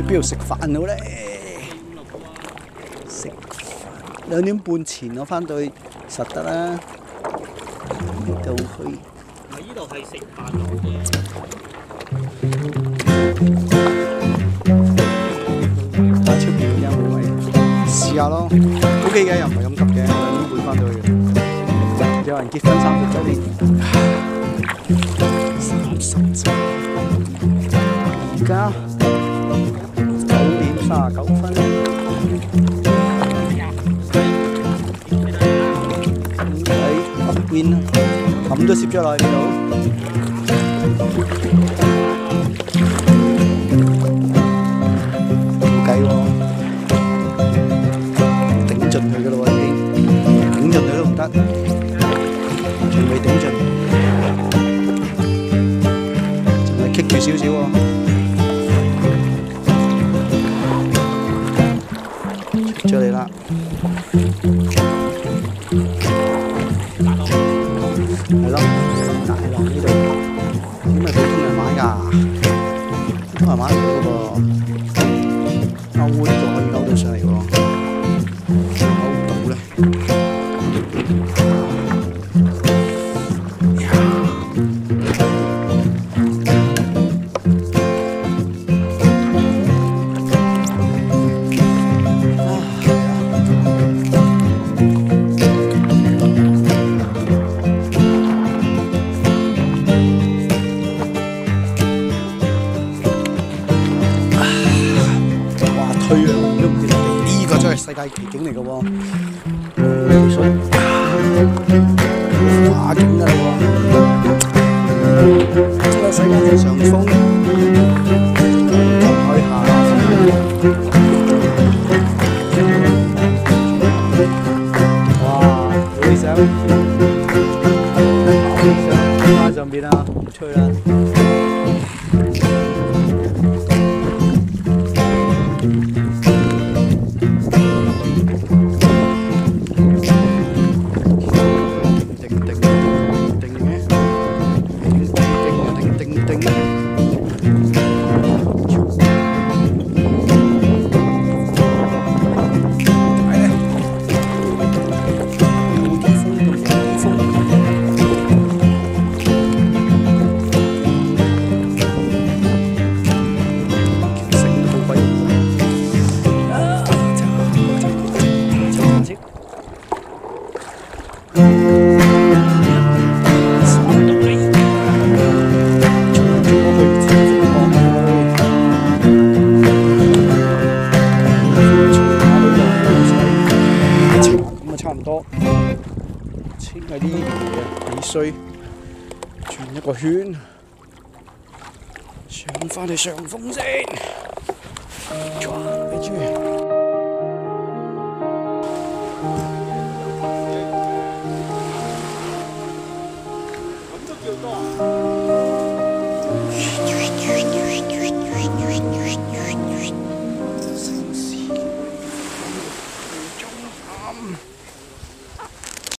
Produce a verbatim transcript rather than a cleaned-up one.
邊度食飯好咧？食飯兩點半前我翻到去實得啦。呢度去。 呢度係食飯好嘅。 打超票優惠，試下咯。O K 嘅，又唔係咁急嘅，兩點半翻到去。有人結婚三十週年，三十週。而家九點三十九分。喺北邊啦，咁都攝咗落去呢度。冇計喎，頂盡佢噶咯喎已經，頂盡佢都唔得，仲未頂盡，仲係棘住少少喎。出咗嚟啦！係咯，大浪呢度點係普通人買㗎？普通人買唔到㗎噃，勾呢個可以勾到上嚟喎，勾唔到咧。退讓都唔見得地，呢個真係世界奇景嚟嘅喎，水花景㗎啦喎，真係世界最上風，再開下風，哇！好理想，好理想，花上邊啊，唔吹啦。差唔多，清喺呢邊嘅尾衰，轉一個圈，上翻去上風先，俾住。 咁都叫多啊？